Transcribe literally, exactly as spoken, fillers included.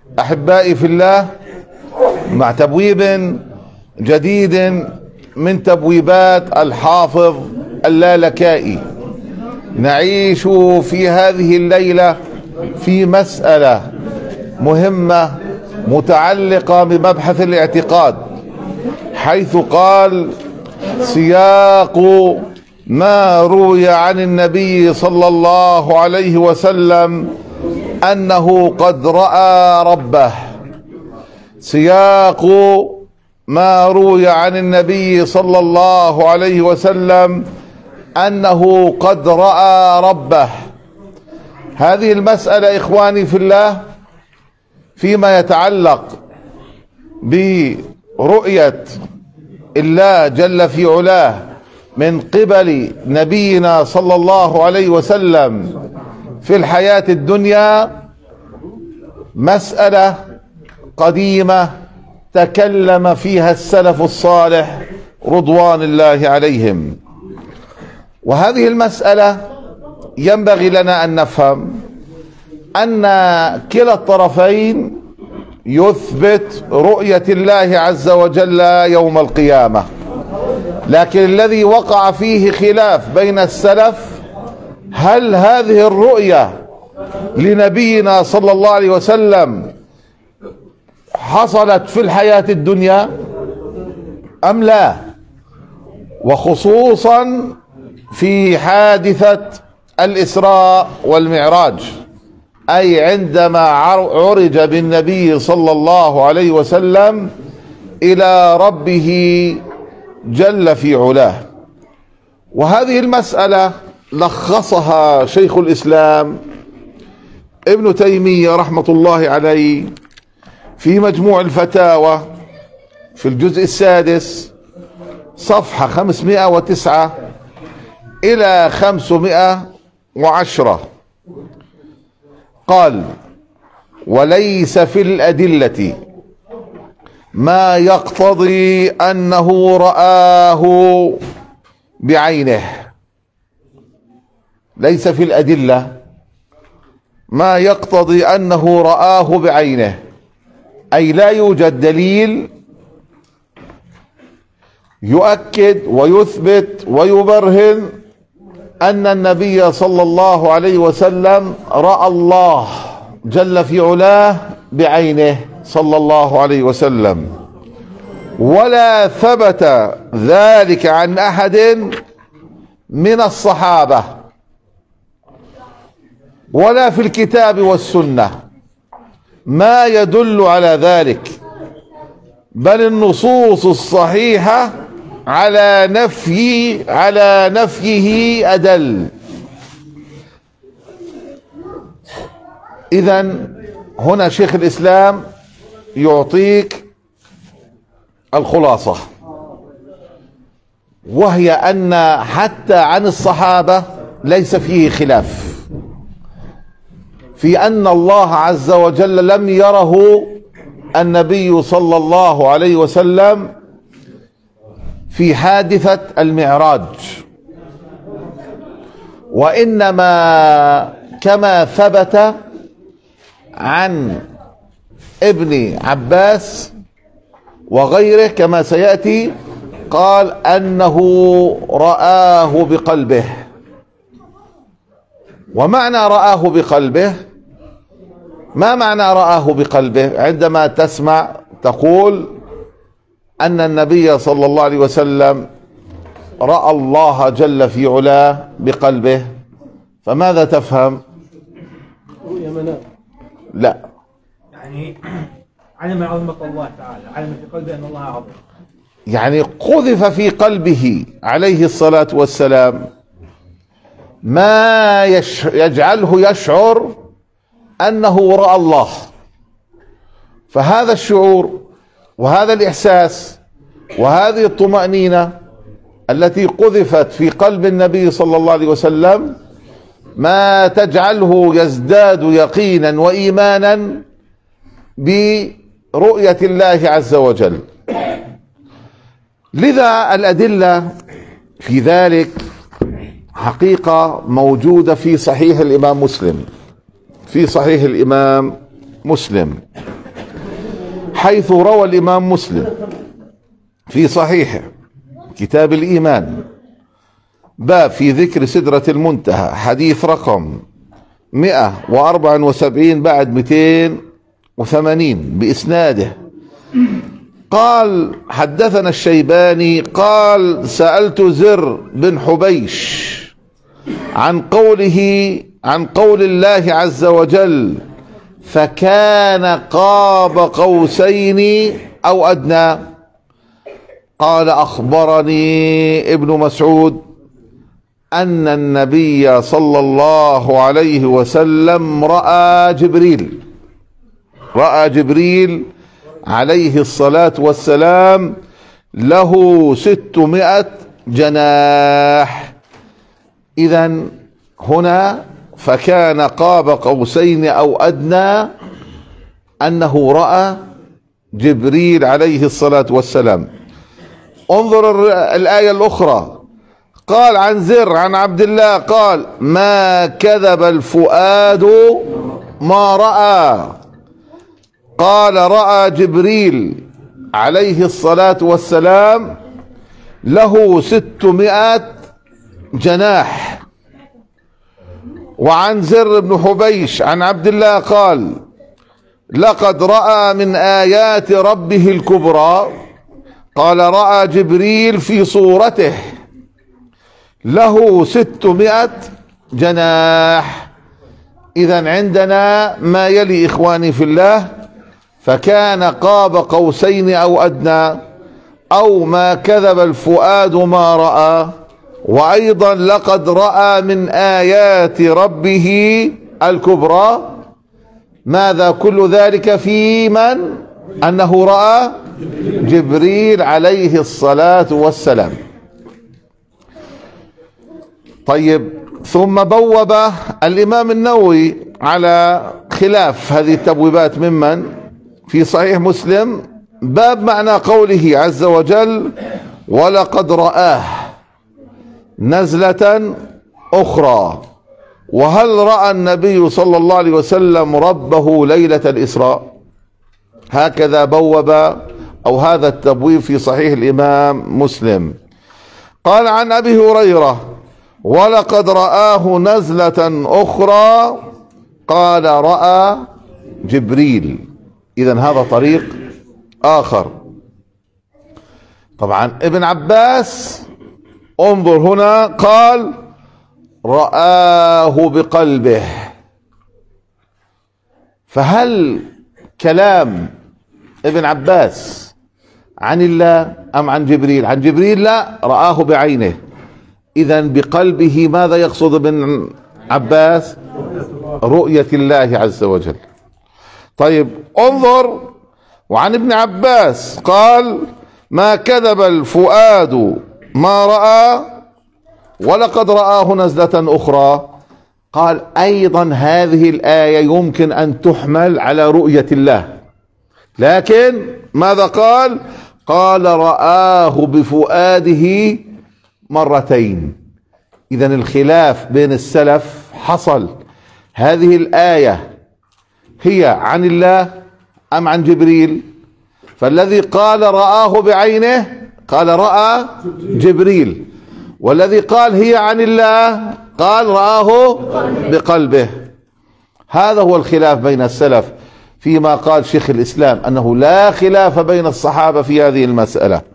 أحبائي في الله، مع تبويب جديد من تبويبات الحافظ اللالكائي، نعيش في هذه الليلة في مسألة مهمة متعلقة بمبحث الاعتقاد، حيث قال: سياق ما روي عن النبي صلى الله عليه وسلم أنه قد رأى ربه. سياق ما روي عن النبي صلى الله عليه وسلم أنه قد رأى ربه. هذه المسألة إخواني في الله فيما يتعلق برؤية الله جل في علاه من قبل نبينا صلى الله عليه وسلم في الحياة الدنيا مسألة قديمة تكلم فيها السلف الصالح رضوان الله عليهم. وهذه المسألة ينبغي لنا أن نفهم أن كلا الطرفين يثبت رؤية الله عز وجل يوم القيامة، لكن الذي وقع فيه خلاف بين السلف: هل هذه الرؤية لنبينا صلى الله عليه وسلم حصلت في الحياة الدنيا أم لا؟ وخصوصا في حادثة الإسراء والمعراج، أي عندما عرج بالنبي صلى الله عليه وسلم إلى ربه جل في علاه. وهذه المسألة لخصها شيخ الإسلام ابن تيمية رحمة الله عليه في مجموع الفتاوى في الجزء السادس صفحة خمسمائة وتسعة إلى خمسمائة وعشرة. قال: وليس في الأدلة ما يقتضي أنه رآه بعينه. ليس في الأدلة ما يقتضي أنه رآه بعينه، أي لا يوجد دليل يؤكد ويثبت ويبرهن أن النبي صلى الله عليه وسلم رأى الله جل في علاه بعينه صلى الله عليه وسلم، ولا ثبت ذلك عن أحد من الصحابة ولا في الكتاب والسنة ما يدل على ذلك، بل النصوص الصحيحة على نفي على نفيه أدل. إذن هنا شيخ الإسلام يعطيك الخلاصة، وهي أن حتى عن الصحابة ليس فيه خلاف في أن الله عز وجل لم يره النبي صلى الله عليه وسلم في حادثة المعراج، وإنما كما ثبت عن ابن عباس وغيره كما سيأتي، قال أنه رآه بقلبه. ومعنى رآه بقلبه، ما معنى رآه بقلبه؟ عندما تسمع تقول أن النبي صلى الله عليه وسلم رأى الله جل في علاه بقلبه، فماذا تفهم؟ رؤيا منام. لا، يعني علم عظمة الله تعالى، علم في قلبه أن الله عظيم، يعني قذف في قلبه عليه الصلاة والسلام ما يش يجعله يشعر أنه رأى الله. فهذا الشعور وهذا الإحساس وهذه الطمأنينة التي قذفت في قلب النبي صلى الله عليه وسلم ما تجعله يزداد يقينا وإيمانا برؤية الله عز وجل. لذا الأدلة في ذلك حقيقة موجودة في صحيح الإمام مسلم في صحيح الإمام مسلم حيث روى الإمام مسلم في صحيحه كتاب الإيمان باب في ذكر سدرة المنتهى حديث رقم مئة وأربعة وسبعين بعد مئتين وثمانين بإسناده قال حدثنا الشيباني قال سألت زر بن حبيش عن قوله عن قول الله عز وجل فكان قاب قوسين أو أدنى. قال أخبرني ابن مسعود أن النبي صلى الله عليه وسلم رأى جبريل رأى جبريل عليه الصلاة والسلام له ستمائة جناح. إذن هنا فكان قاب قوسين أو أدنى أنه رأى جبريل عليه الصلاة والسلام. انظر الآية الأخرى قال عن زر عن عبد الله قال ما كذب الفؤاد ما رأى. قال رأى جبريل عليه الصلاة والسلام له ستمائة جناح. وعن زر بن حبيش عن عبد الله قال لقد رأى من آيات ربه الكبرى. قال رأى جبريل في صورته له ستمائة جناح. إذن عندنا ما يلي إخواني في الله فكان قاب قوسين أو أدنى أو ما كذب الفؤاد ما رأى، وأيضا لقد رأى من آيات ربه الكبرى. ماذا كل ذلك في من؟ أنه رأى جبريل عليه الصلاة والسلام. طيب ثم بوب الإمام النووي على خلاف هذه التبويبات ممن في صحيح مسلم باب معنى قوله عز وجل ولقد رآه نزلة أخرى. وهل رأى النبي صلى الله عليه وسلم ربه ليلة الإسراء؟ هكذا بوب أو هذا التبويب في صحيح الإمام مسلم. قال عن أبي هريرة ولقد رآه نزلة أخرى قال رأى جبريل. إذن هذا طريق آخر. طبعا ابن عباس انظر هنا قال رآه بقلبه. فهل كلام ابن عباس عن الله أم عن جبريل؟ عن جبريل لا، رآه بعينه. إذن بقلبه ماذا يقصد ابن عباس؟ رؤية الله عز وجل. طيب انظر وعن ابن عباس قال ما كذب الفؤاد ما رأى ولقد رآه نزلة أخرى. قال أيضا هذه الآية يمكن أن تحمل على رؤية الله، لكن ماذا قال؟ قال رآه بفؤاده مرتين. إذن الخلاف بين السلف حصل، هذه الآية هي عن الله أم عن جبريل؟ فالذي قال رآه بعينه قال رأى جبريل، والذي قال هي عن الله قال رآه بقلبه. هذا هو الخلاف بين السلف، فيما قال شيخ الإسلام أنه لا خلاف بين الصحابة في هذه المسألة.